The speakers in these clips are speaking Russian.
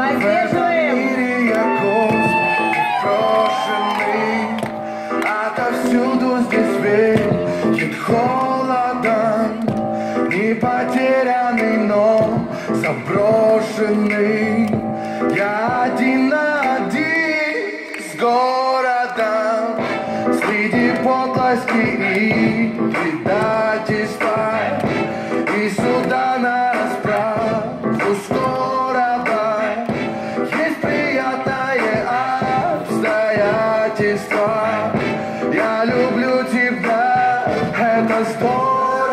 Поддерживаем! Я брошенный, отовсюду здесь веет холодом. Не потерянный, но заброшенный. Я один на один с городом, среди подлости и предательства. И сюда на расправу скорого есть приятное обстоятельство. Я люблю тебя, это здорово.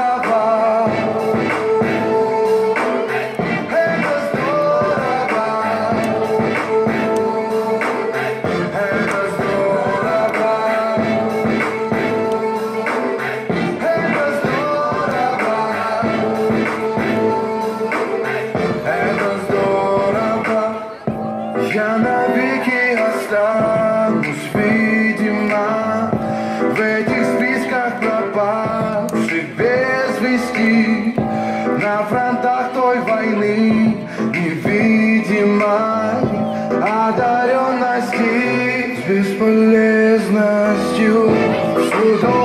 Я навеки останусь, видимо, в этих списках пропавших без вести, на фронтах той войны невидимой одаренности с бесполезностью.